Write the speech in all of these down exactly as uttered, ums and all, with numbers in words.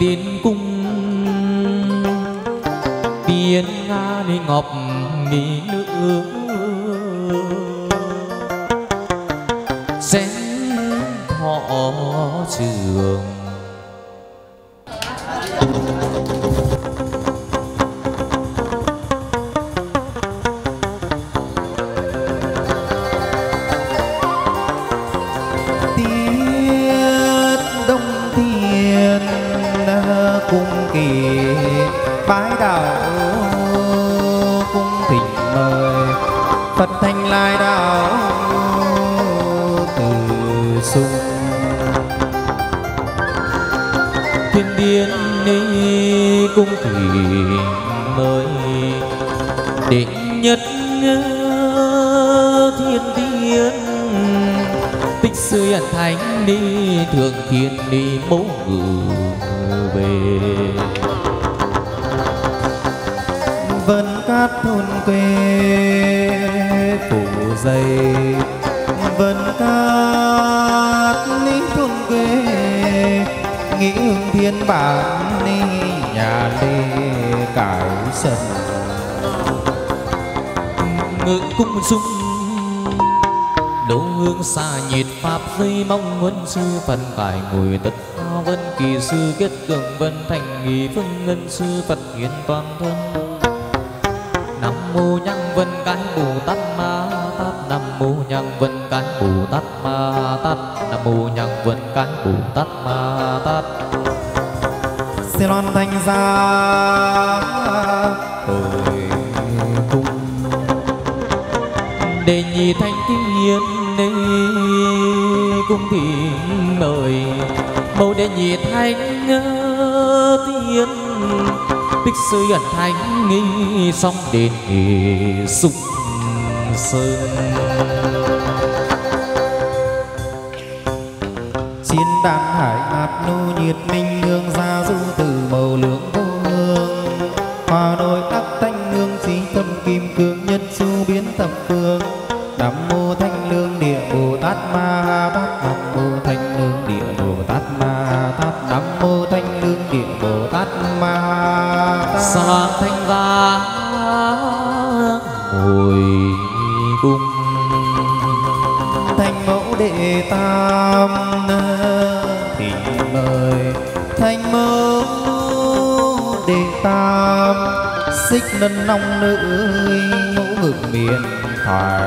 tiến cung tiên nga đi ngọc mỹ nữ xén thọ trường. Bái đạo cung thỉnh mời Phật thành lai đạo từ sung. Thiên điên ni cung thỉnh mời đệ nhất thiên điên tích sư ẩn thánh đi thượng thiên đi mẫu ngự về. Vân cát thôn quê phủ dày vân cát ní thôn quê nghĩ hương thiên bản ní nhà lê cải sân. Ngự cung dung đấu hương xa nhiệt pháp dây mong huân sư phần cải ngồi tất vân kỳ sư kết cường vân thành nghi phương ngân sư Phật hiền toàn thân. Nam mô Nhang Vân Cái Bồ Tát Ma Tát. Nam mô Nhang Vân Cái Bồ Tát Ma Tát. Nam mô Nhang Vân Cái Bồ Tát Ma Tát. Xe loan thanh ra hồi cung đề nhị thanh thiên đế cung thỉnh mời mẫu đệ nhị thanh thiên tích sư ẩn thánh nghi song đền sung sơn. chiến đàn hải ngạt nô nhiệt minh hương ra du từ màu lượng vô hương hòa đôi các thanh hương trí tâm kim cương nhân su biến thập phương. Nam mô thanh lương địa Bồ Tát Ma Tát. Nam mô thanh lương địa Bồ Tát Ma Tát. Nam mô thanh lương địa Bồ Tát Ma Tát. Sa thanh ra hồi cung thanh mẫu đệ tam thỉnh mời thanh mẫu đệ tam xích nân long nữ ngũ ngực miền thoại.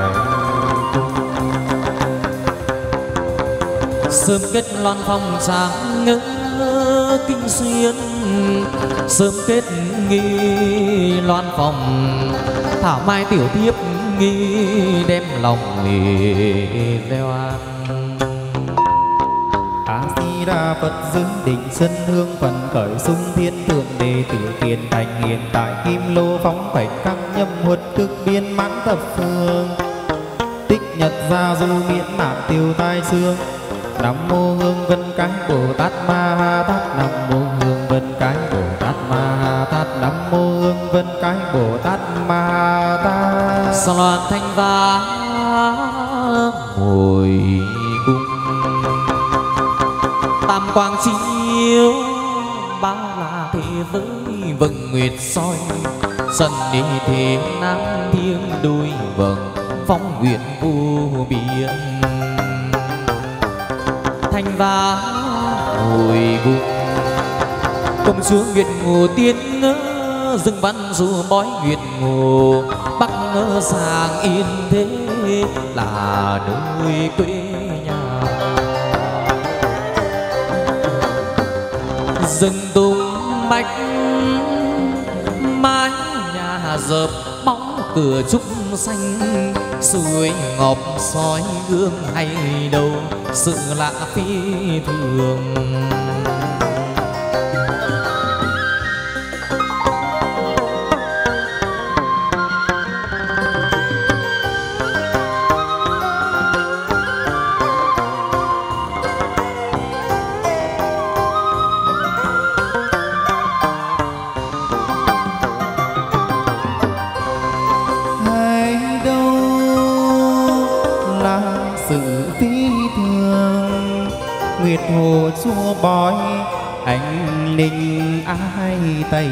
sớm kết loan phong sáng ngỡ kinh xuyên sớm kết nghi loan phòng thảo mai tiểu thiếp nghi đem lòng nghề gieo an. A Di Đà Phật dương định sân hương phần khởi sung thiên thượng đề tử tiền thành hiện tại kim lô phóng khoảnh căng nhâm huật cực biên mãn thập phương tích nhật gia du miễn nạn tiêu tai xương. Nam mô hương vân cái Bồ Tát Ma Tát. Nam mô hương vân cái Bồ Tát Ma Tát. Nam mô hương vân cái Bồ Tát Ma Tát. Sa loan thanh va hồi cung tam quang chiếu bao la thế giới vầng nguyệt soi sân đi thế nam thiên đôi vầng phong nguyện vô biên. Thanh va hồi cung công chúa nguyệt ngô tiên dừng văn du bói nguyệt ngô bắc ngơ sang yên thế là nơi quê nhà. Rừng tung bách mái nhà dợp bóng cửa trúc xanh suối ngọc soi gương hay đâu sự lạ phi thường. Nguyệt hồ chua bói anh linh ai tây.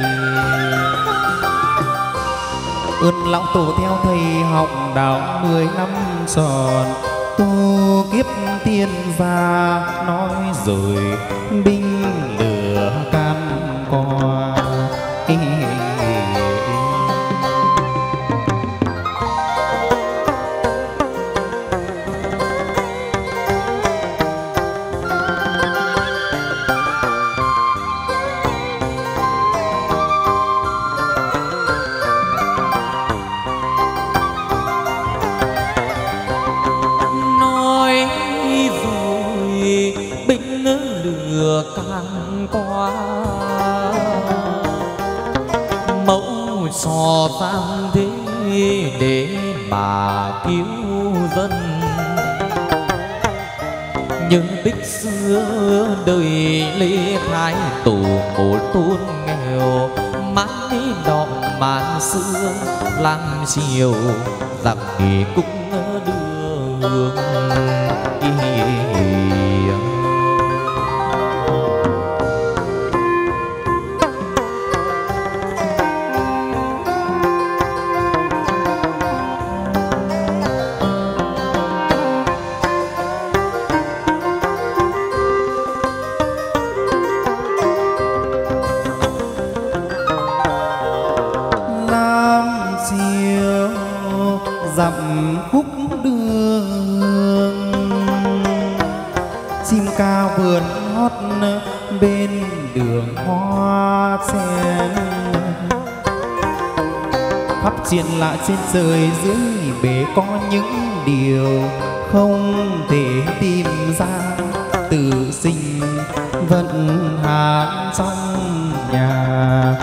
Ơn lão tổ theo thầy học đạo mười năm tròn, tu kiếp tiên gia nói rồi binh lửa cam qua. Sò tam thế để mà cứu dân, nhưng tích xưa đời lê thái tổ một tôn nghèo, mãi đỏ màn xưa làm chiều rằng nghề cũng đưa hương. dặm khúc đường, chim ca vườn hót bên đường hoa sen. Khắp triển lạ trên trời dưới bể có những điều không thể tìm ra, tự sinh vận hạn trong nhà.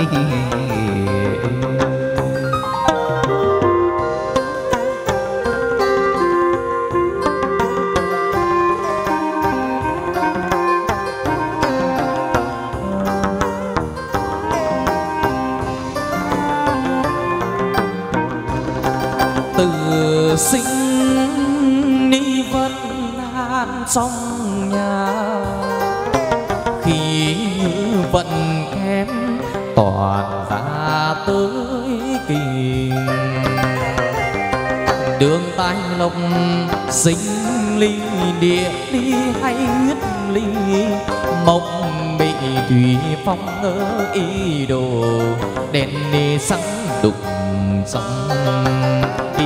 Tự sinh ni vân an trong nhà, khi vận kém toàn ra tới kỳ. Đường tai lộc sinh ly địa ly hay huyết ly, mộng bị thủy phong ở ý đồ đèn đi sáng đục trong ý.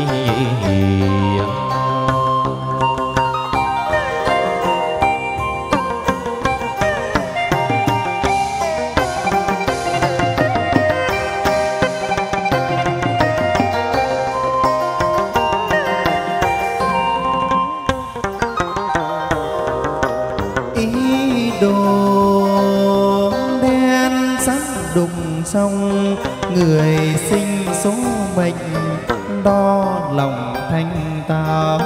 Trong người sinh số mệnh đo lòng thanh tao,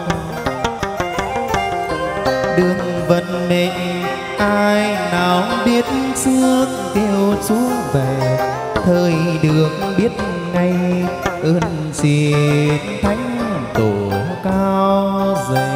đường vận mệnh ai nào biết trước kêu Chúa về, thời được biết ngay ơn xin thánh tổ cao dày.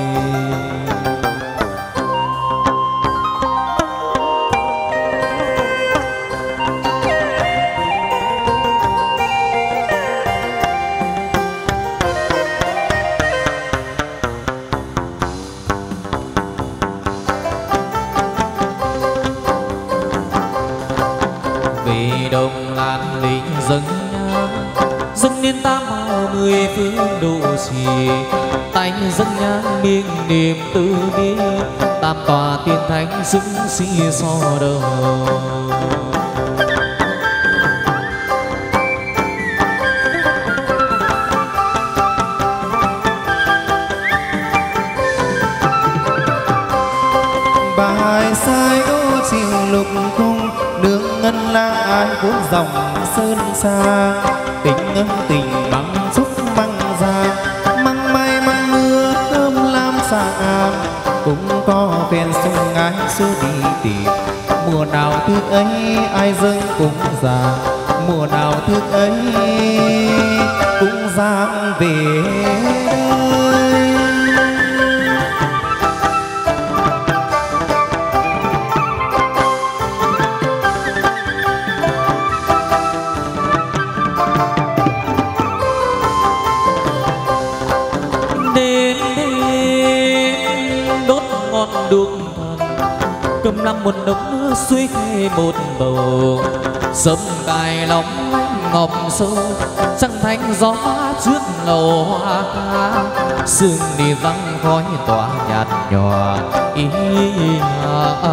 Đồng ngàn lính dâng nhang dâng lên tam hào mười phương độ trì, tay dâng nhang miệng niềm từ bi, tam tòa tiên thánh xứng xì so đầu. Bài sai đô chiều lục cung, đường ngân la ai cuốn dòng sơn xa, tình ân tình bằng xúc băng ra, măng may măng mưa thơm lam xạ, cũng có phen sông ái xưa đi tìm. Mùa nào thức ấy ai dâng cũng già, mùa nào thức ấy cũng giang về đây. trăm năm một đống nước suối khê một bầu, sớm cài lòng lanh ngọc sâu, trăng thanh gió trước lầu hoa ca, sương đi vắng khói tỏa nhạt nhòa ý à, à,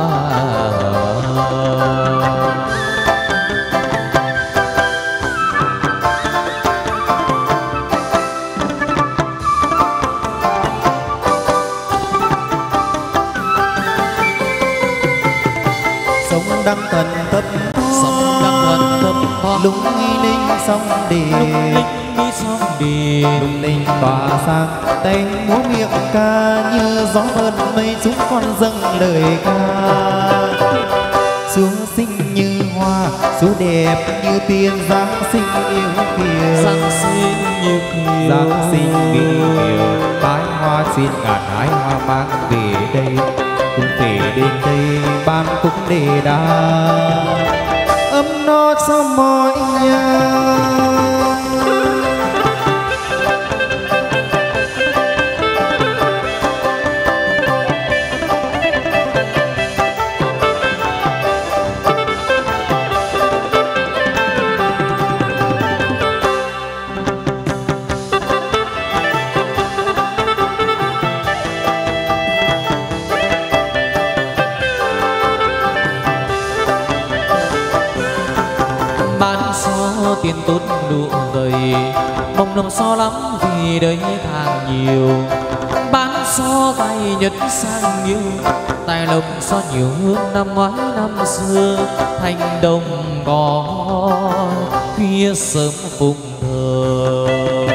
à. Đăng thần thấp sông đăng thần thấp thoáng, lung linh sông đề, lung sông đề, lung linh tỏa sang tay múa miệng ca, như gió vơn mây chúng con dâng lời ca. Xuống xinh như hoa, xuống đẹp như tiên, giáng sinh yêu kiều, giáng sinh như kiều, giáng sinh kiều. Bái hoa xin ngàn ái hoa mang về đây, cũng về đến đây ban cũng đề đà, ấm no cho mọi nhà. tiền tốt đủ vời, mong năm so lắm vì đời càng nhiều, bán so tay nhật sang nhiều, tài lộc so nhiều hơn năm ngoái năm xưa, thành đồng có khuya sớm phụng thờ.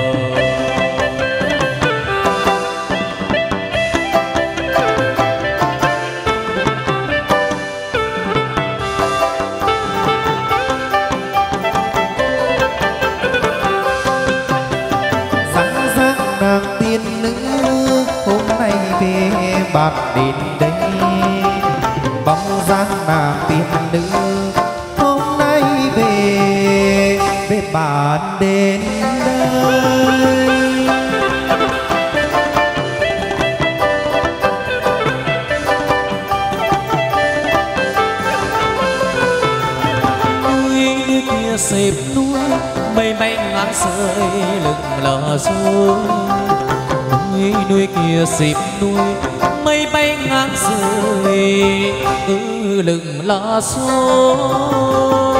Bạc đến đây bóng dáng nàng tiên nữ, hôm nay về về bạn đến đây. Núi kia xếp núi mây bay ngang sơi lưng lờ xuống, núi núi kia xếp núi mây bay ngang rơi ư lừng lá số.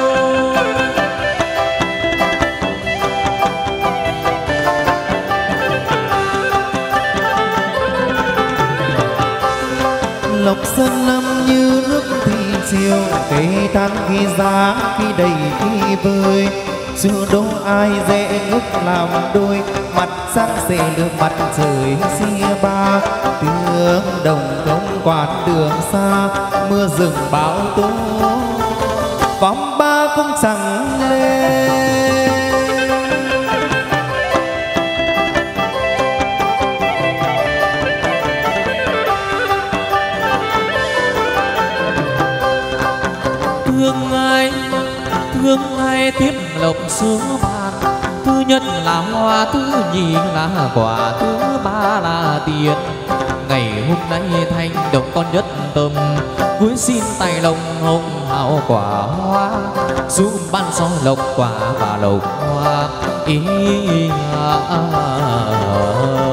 Lộc sơn lâm như nước thì chiều, cây than khi giá khi đầy khi vơi, chưa đâu ai dễ ngước làm đôi, mặt sáng xề lửa mặt trời xia ba, tiếng đồng công quán đường xa, mưa rừng bão tố vòng ba cũng chẳng lên. Thương ai thương ai tiếp lộc xuống bàn, thứ nhất là hoa, thứ nhì là quả, thứ ba là tiền. Ngày hôm nay thanh đồng con nhất tâm, cuối xin tay lòng hồng hào quả hoa, giúp ban so lộc quả và lộc hoa ý à, à, à.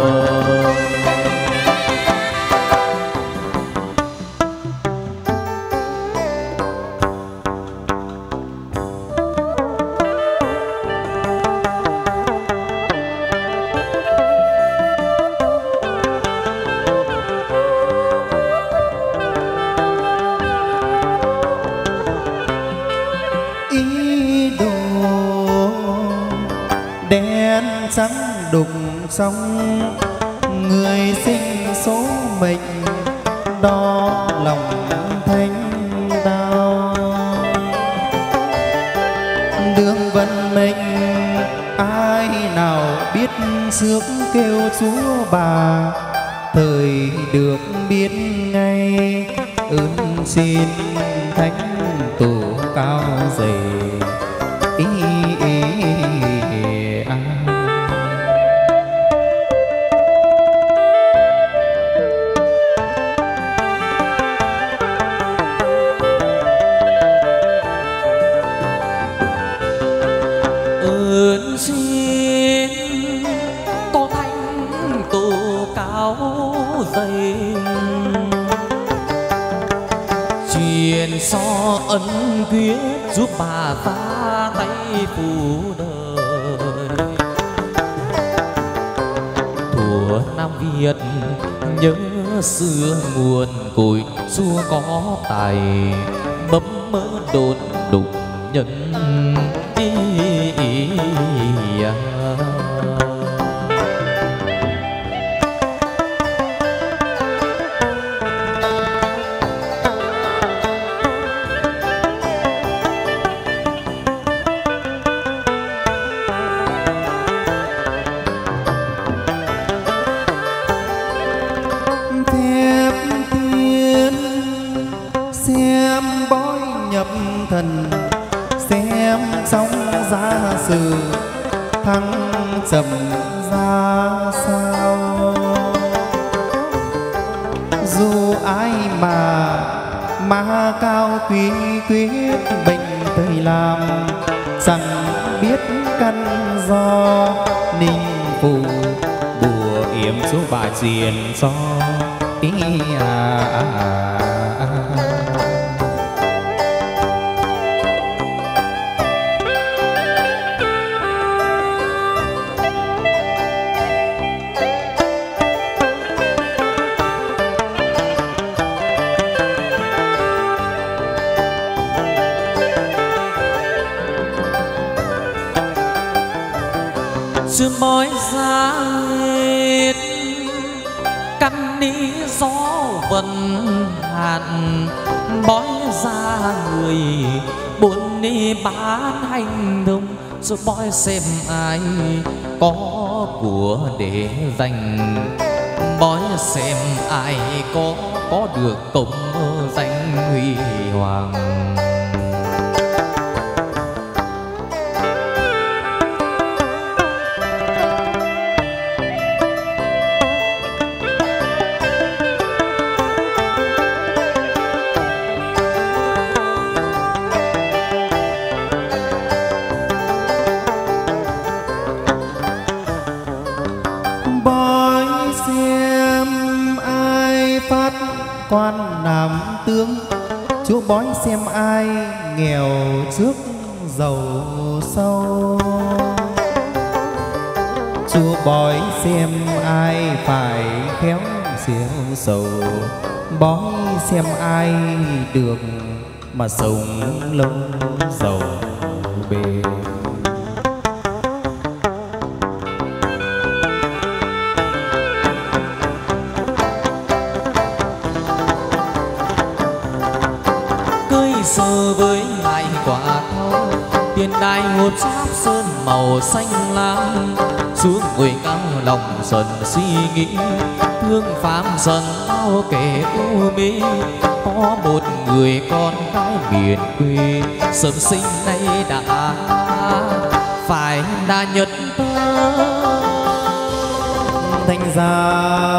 Trắng đục sông người sinh số mệnh, đo lòng thanh đau đường vận mệnh. Ai nào biết trước kêu Chúa bà, thời được biết ngay ơn xin thánh tổ cao dày ý, ý, ý, à. nguyện so ân quyết giúp bà ta tay phù đời. Thuở Nam Việt nhớ xưa nguồn cội xua có tài, bấm mơ đồn đục nhân ý, ý, ý, à. Thần xem xong ra sự thăng trầm ra sao, dù ai mà mà cao quý quyết bệnh thời làm chẳng biết căn do, ninh phù bùa yểm số bà diền do ý à, à, à, à. Chưa bói ra hết căn ní gió vận hạn, bói ra người bốn ni bán hành động, rồi bói xem ai có của để dành, bói xem ai có có được công danh huy hoàng. Quan nam tướng, chúa bói xem ai nghèo trước giàu sau, chúa bói xem ai phải khéo xéo sầu, bói xem ai được mà sống lâu giàu bền. Sơ với hai quả thau, tiền đài ngột giáp sơn màu xanh lam, xuống người cao lòng dần suy nghĩ, thương phàm dần bao kẻ u mê. Có một người con gái miền quê, sớm sinh nay đã phải đã nhật tơ, thành ra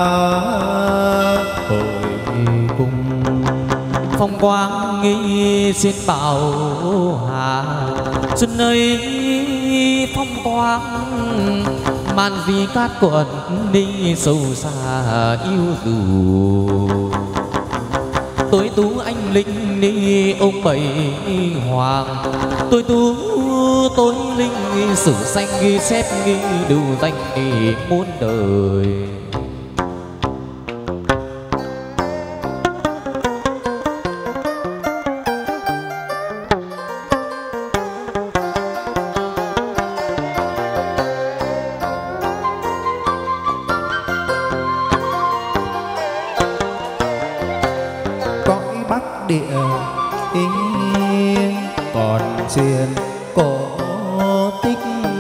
hồi cung phong quang nghi xin bảo hà, xuân ấy phong quang màn vì cát quần đi sâu xa yêu dù. Tôi tú anh linh đi ông bảy hoàng, tôi tú tôi linh sử danh ghi xếp ghi đủ danh đi muôn đời. truyền cổ tích,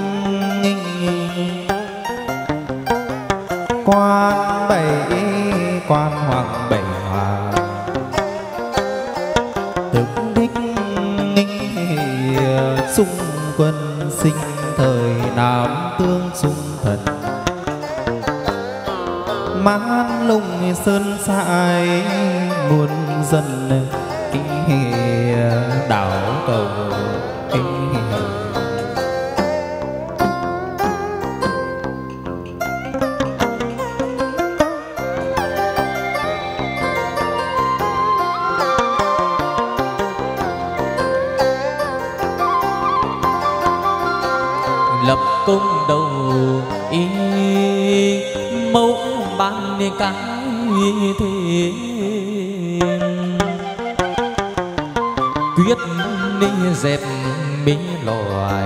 quan bảy quan hoàng bảy hòa thực đích xung quân sinh thời Nam Tương xung thần mãn lung sơn sải muôn dân đảo cầu. cùng đầu ý mẫu ban cái thế quyết đi dẹp mi loài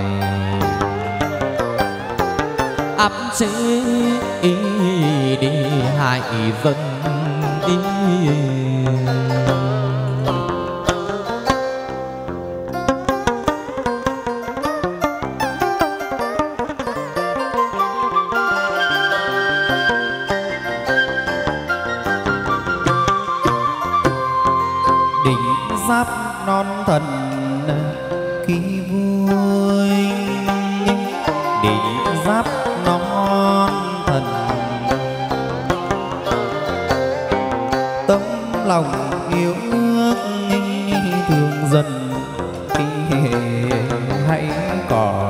áp chế ý đi hại dân đi giáp non thần kỳ vui đỉnh giáp non thần tấm lòng yêu nước thương dân hãy có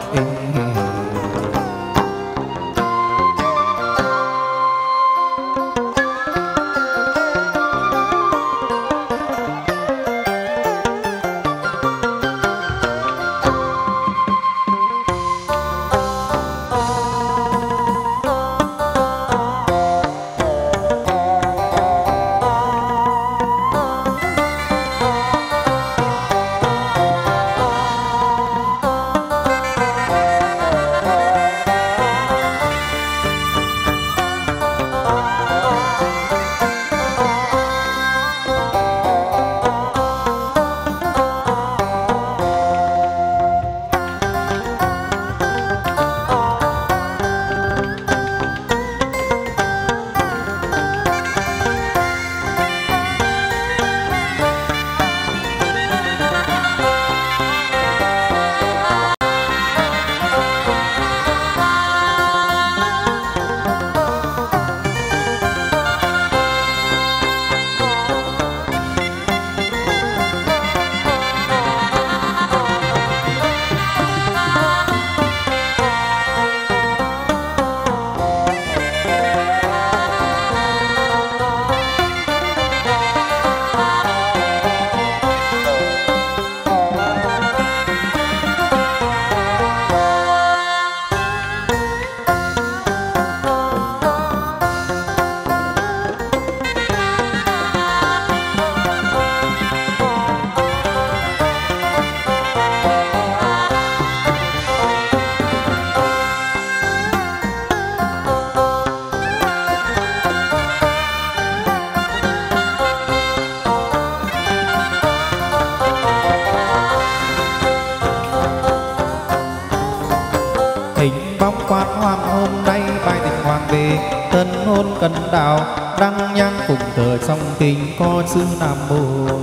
quan hoàng hôm nay bài tình hoàng về tân hôn cân đạo đăng nhang cùng thờ song kinh có sư nam mô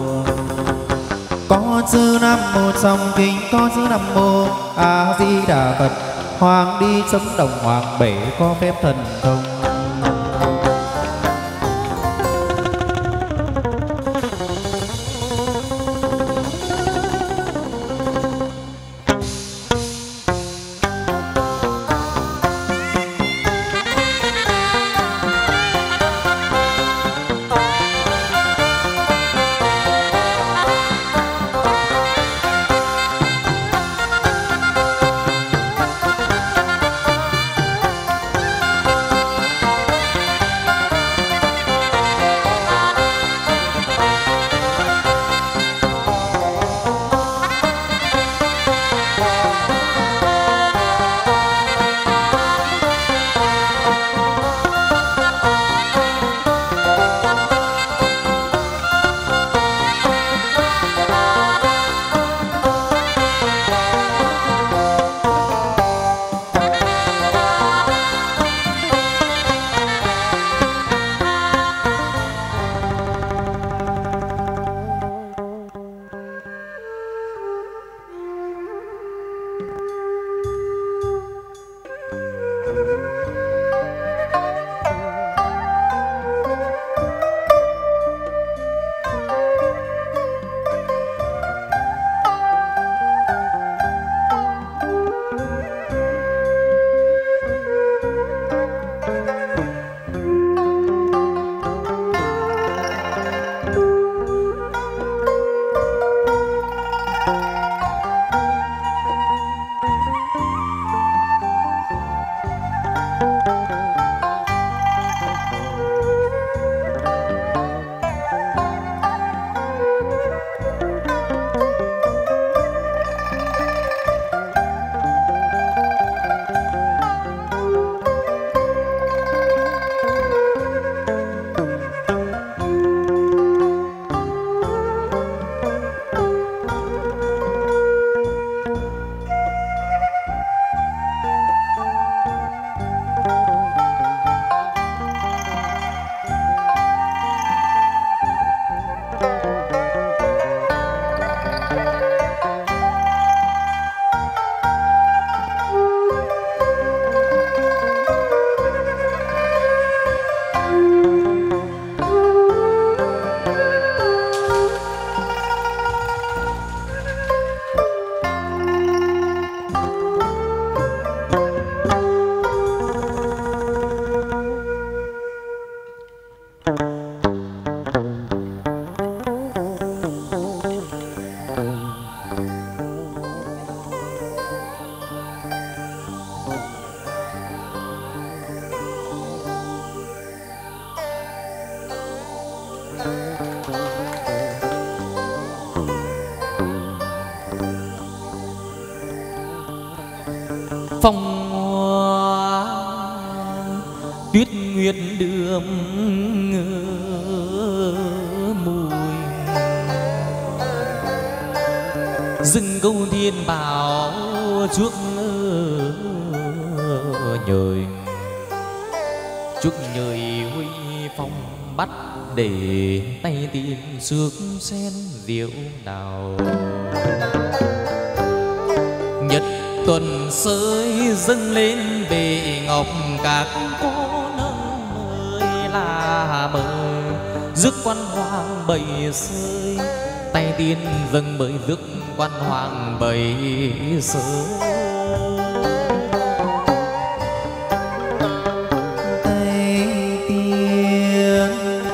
có sư nam mô song kinh có sư nam mô a di đà phật hoàng đi sấm đồng hoàng bể có phép thần thông. Phong hoa tuyết nguyệt đượm mùi, rừng câu thiên bảo chuốc nhời, chuốc nhời huy phong bắt để tay tìm xước sen diệu đào. Nhật tuần sới dâng lên bệ ngọc, các cô nâng mời là mời rước quan hoàng bầy sơi, tay tiên dâng mời rước quan hoàng bầy sơi. Tay tiên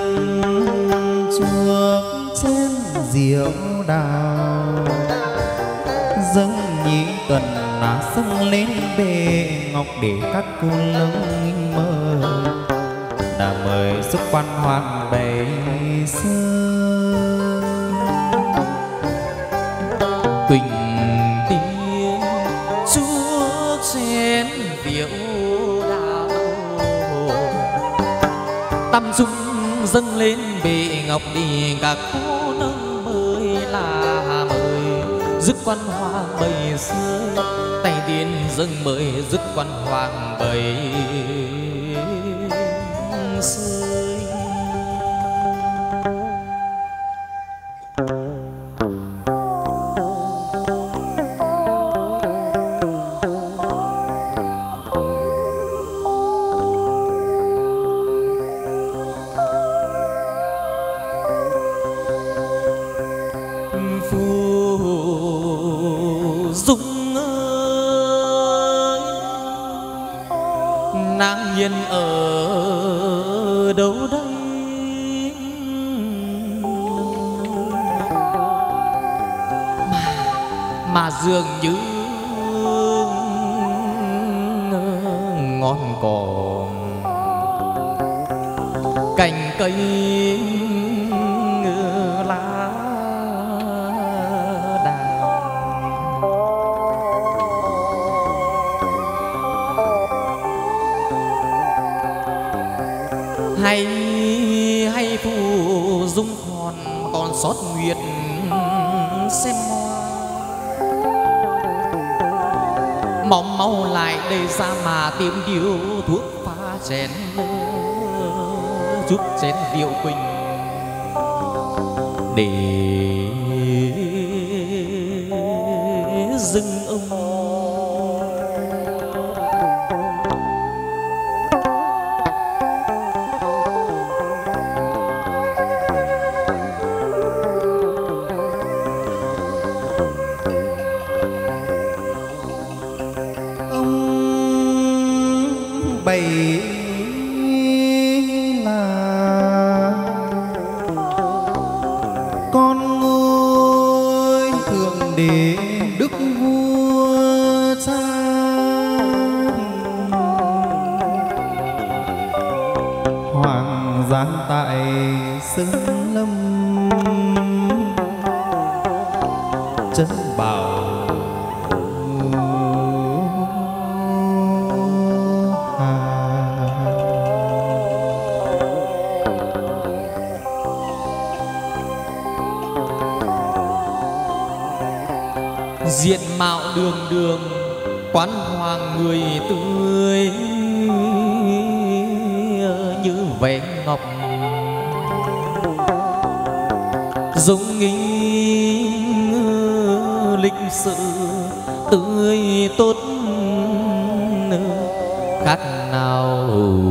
chuốc chén rượu đào, dâng nhị tuần là dâng lên bệ ngọc để các cô lâng mời, đã mời giúp quan hoàng bày sơi. Quỳnh tiên chuốc chén rượu đào, tâm dung dâng lên bệ ngọc đi các cô nâng mời là mời rước quan hoàng bầy sơi, tay tiên dâng mời rước quan hoàng bầy sơi. Dung ơi, nàng hiền ở đâu đây? Mà, mà dường như ngọn cỏ cành cây lá hay hay phù dung còn còn sót nguyệt xem hoa, mong mau lại đây ra mà tìm điều thuốc pha chén giúp chén rượu quỳnh để dưng ông. Bày là con ngôi thượng đế đức vua cha, hoàng giáng tại sơn lâm chân bảo diện mạo đường đường quán hoàng người tươi như vẻ ngọc, giống nghi lịch sự tươi tốt khác nào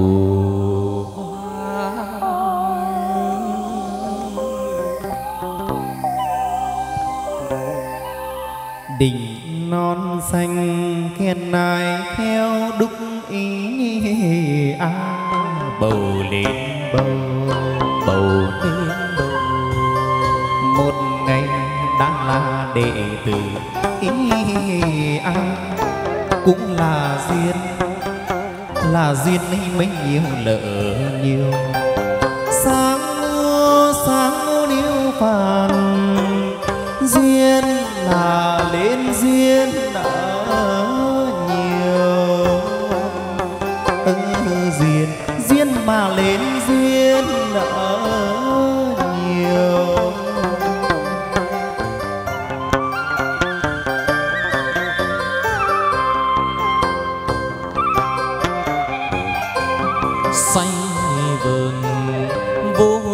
đỉnh non xanh khen nai theo đúc ý a, bầu lên bầu bầu lên bầu, một ngày đã là đệ tử ý a, cũng là duyên là duyên ấy mấy nhiều lỡ nhiều. Sáng mưa sáng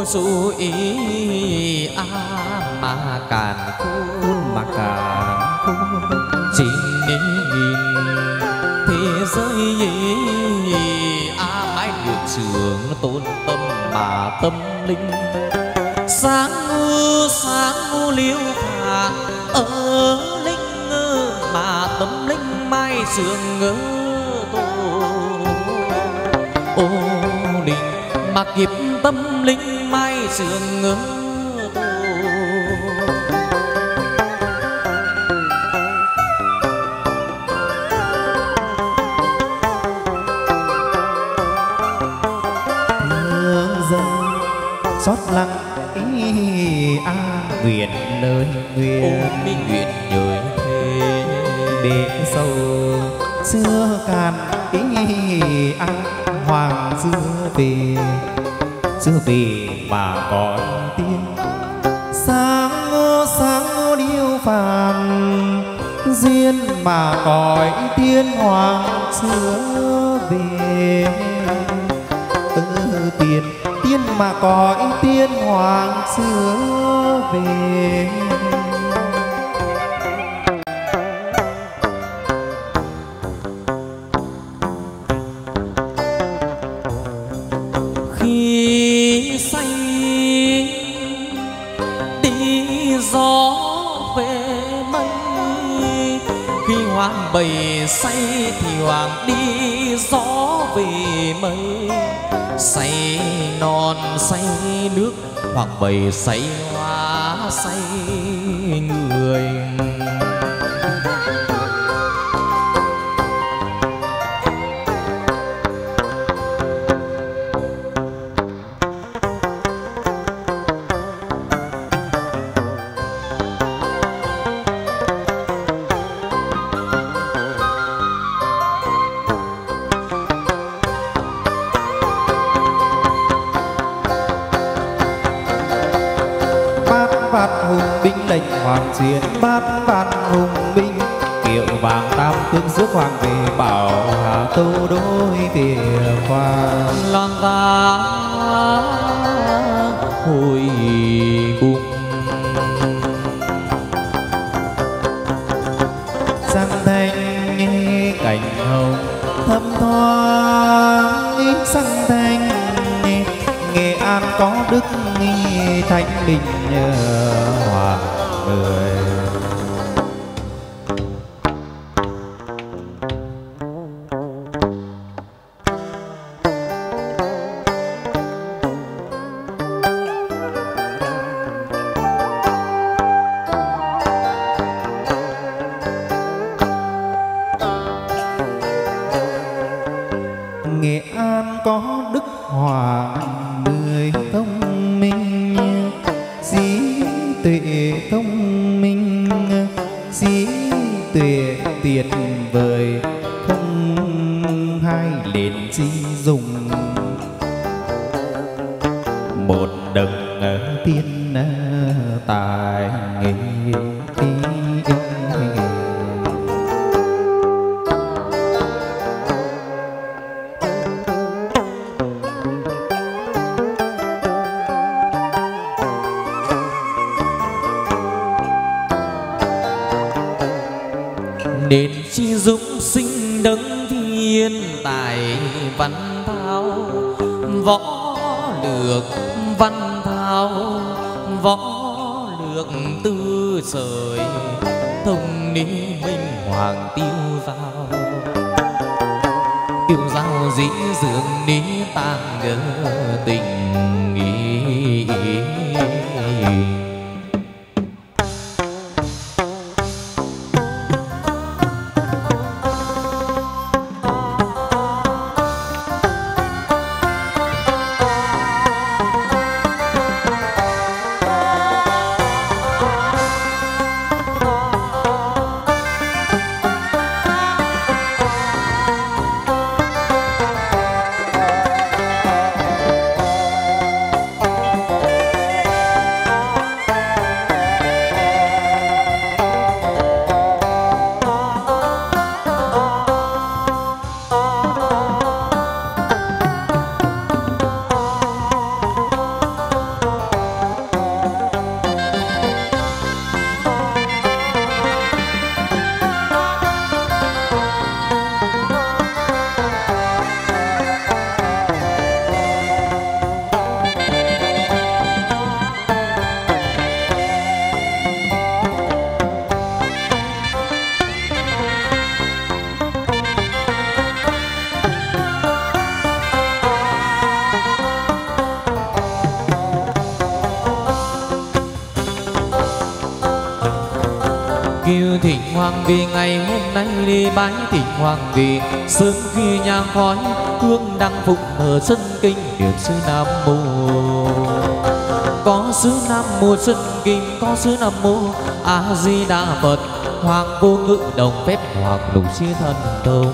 su ý a mà càn khôn mà cả chỉ nhìn thế giới ý a mãi được trường tôn tâm mà tâm linh sáng u sáng u liêu phà ở linh ngơ mà tâm linh mai sương ngơ tô ô linh mà kịp tâm linh mai sương ngơ tô hương dân xót lặng ý a nguyện lời nguyện ôm mi nguyện nhời thế để sâu xưa càn ý a hoàng xưa về xưa về mà còn tiên sáng ngô sáng ngô điêu phàm duyên mà cõi tiên hoàng xưa về ừ, tiên tiên mà cõi tiên hoàng xưa về khi say đi gió về mây khi hoàng bầy say thì hoàng đi gió về mây say non say nước hoàng bầy say hoa say người bát hùng binh lệnh hoàng truyền bát bát hùng binh kiệu vàng tam cương rước hoàng về bảo hà tô đối về khoan loan ta hồi cùng sang thanh cảnh hồng thâm thoáng sang thanh Nghệ An có đức thanh linh hòa người Nghệ An có đức hoàng người thông minh trí tuệ thông minh trí tuệ tuyệt vời không hai liền chi dùng một đấng tiên tài nghệ nên chi dũng sinh đấng thiên tài văn thao võ lược văn thao võ lược tư sợi thông ni minh hoàng tiêu giao tiêu giao dĩ dưỡng ní tang ngỡ tình ý kêu thỉnh hoàng vì ngày hôm nay đi bái thỉnh hoàng vì sớm khi nhang khói hương đăng phục ở sân kinh niệm sư Nam Mô. Có sư Nam Mô Xuân Kim, có sư Nam Mô A Di Đà Phật, hoàng vô ngự đồng phép hoàng lục chi thần thông.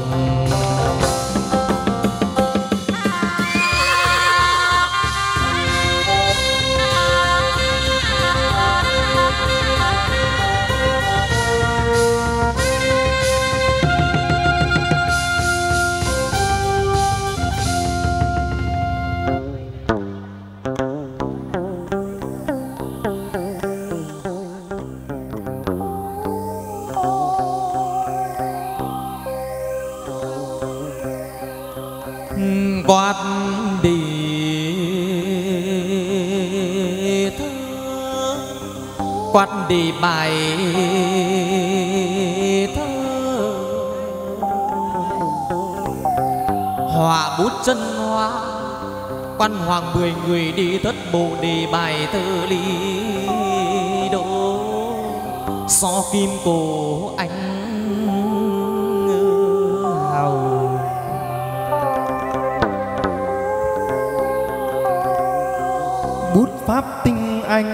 Quát đi thơ, quát đi bài thơ, họa bút chân hoa quan hoàng mười người đi thất bộ đề bài thơ lý đỗ so kim cổ anh hào. Bút pháp tinh anh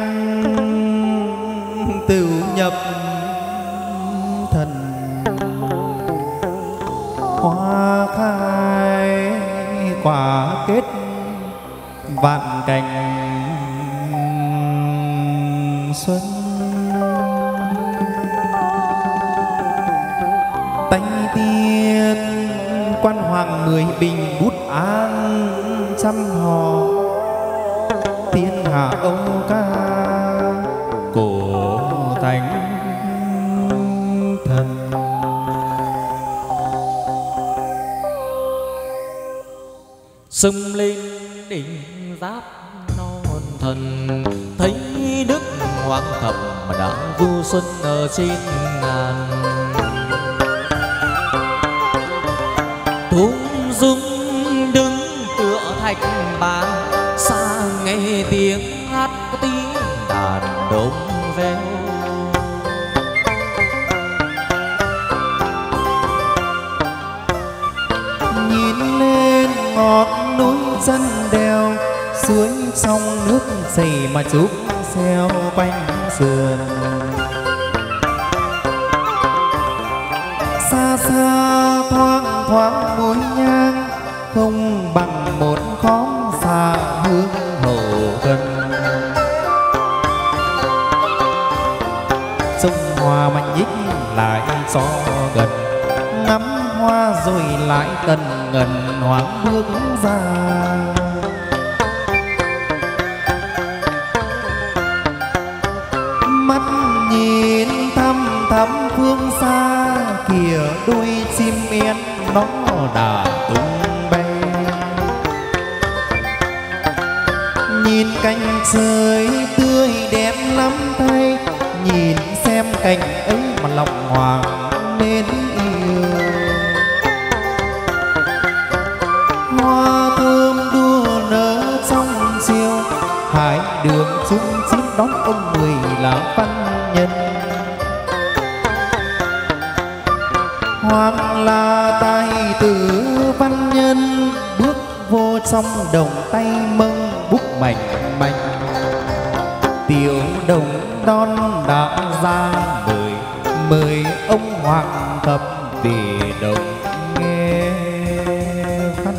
tửu nhập thần, hoa khai quả kết vạn cảnh xuân. Tay tiên quan hoàng mười bình bút an trăm hò, thiên hạ âu ca cổ thánh thần. Xông lên đỉnh giáp non thần, thấy đức hoàng thập mà đã du xuân ở trên ngàn. Thung dung đứng tựa thạch bàn, xa nghe tiếng hát có tiếng đàn đống reo. Nhìn lên ngọn núi chân đèo, suối sông nước chảy mà trúc xeo quanh sườn. Xa xa thoáng thoáng mũi nhang, không bằng một khóm xa hương hậu gần. Sông hoa mà nhích lại gió gần, ngắm hoa rồi lại tần ngần hoang bước ra. Mắt nhìn thăm thắm phương xa, kìa đôi chim én nó đã tung bay. Nhìn cành trời tươi đẹp lắm thay, nhìn xem cành ấy mà lòng hoàng nên yêu. Hoa thơm đua nở trong chiều, hai đường chung chim đón ông mười là văn nhân. Hoàng là tài tử văn nhân, bước vô trong đồng tay mâng bút mảnh mảnh. Tiểu đồng đón đã ra mời, mời ông hoàng thập về đồng nghe văn.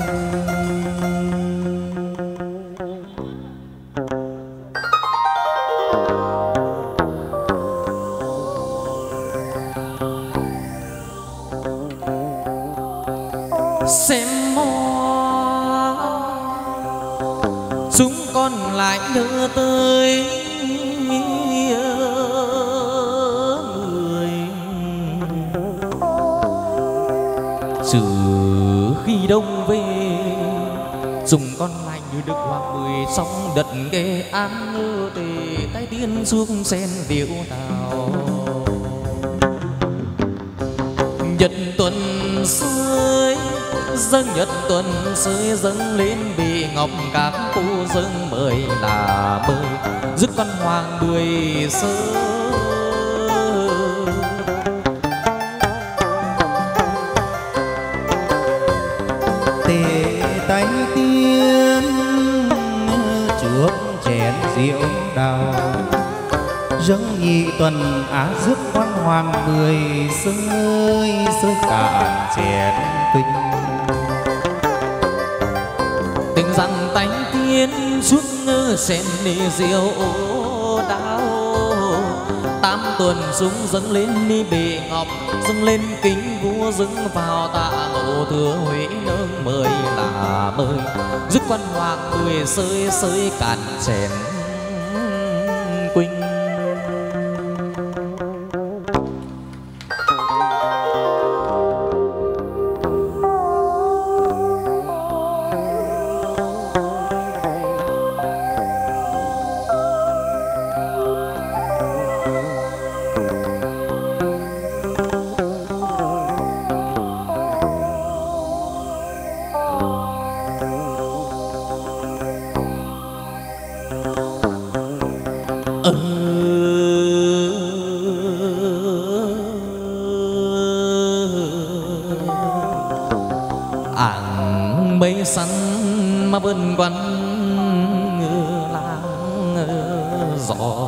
Xem hoa chúng con lại nhớ tới người. Trừ khi đông về dùng con lại như được hoàng mười sóng đất ghê an ngơ tề tay tiên xuống sen điệu tàu. Nhật tuần rơi dâng nhật tuần rơi dâng lên vì ngọc các cô dâng mời là mời dứt con hoàng bưởi sơ diệu đào dâng nhị tuần á rước quan hoàng mười sơi sơi cạn chén tinh tình rằng tánh tiên suốt ngơ sen đi diệu đào tám tuần súng dâng lên đi bề ngọc dâng lên kính vua dâng vào tạ ngộ thừa huệ nương mời là mời rước quan hoàng mười sơi sơi cạn chén quỳnh. Ảng mây săn mà vân quanh lang gió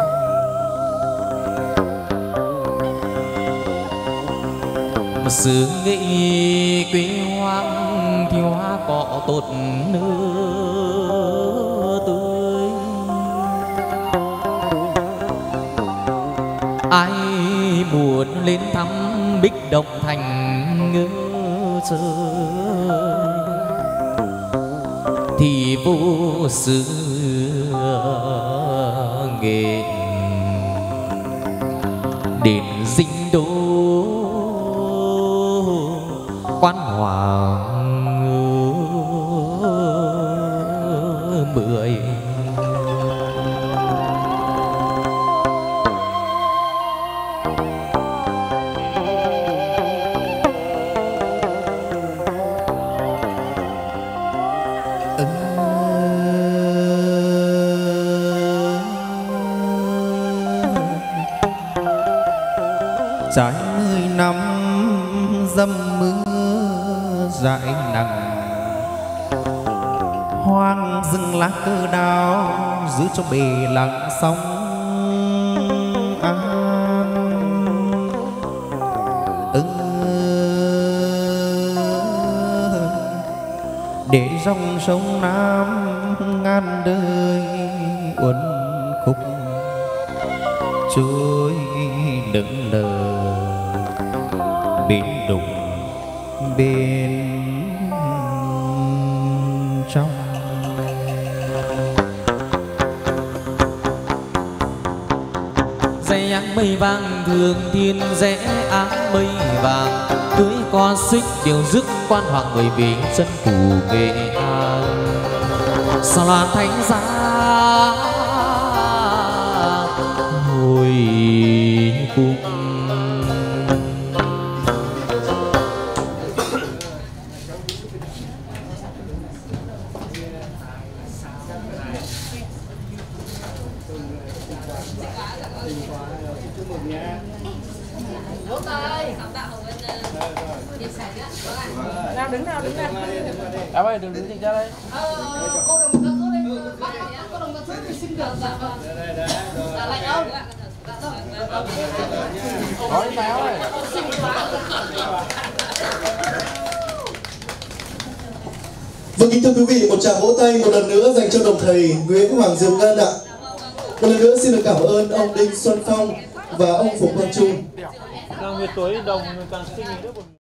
mà xứ nghĩ quê hoang thì hoa cỏ tốt nưa tươi ai buồn lên thăm Bích Động Thành ngơ chơi thì vô xứ nghệ đến dinh đô quan hoàng mười trải mươi năm dầm mưa dãi nặng hoang rừng lá cơ đào giữ cho bề lặng sóng an ừ, để dòng sông Nam ngàn đời uốn khúc trôi nững nờ bên đụng bên trong dây áng mây vàng thường thiên rẽ áng mây vàng cưới con xích điều dứt quan hoàng người về chân phủ Nghệ An sao là thánh giá hồi cung nào đứng nào đứng nào à ơi đừng đứng ra đây cô đồng cơ đây bác cô đồng cơ thì xin được dạ vâng dạ lạnh không nói sao ơi vâng, kính thưa quý vị, một tràng vỗ tay một lần nữa dành cho đồng thầy Nguyễn Hoàng Diệu Ngân ạ. Một lần nữa xin được cảm ơn ông Đinh Xuân Phong và ông Phùng Quang Trung. càng về tối đồng càng sinh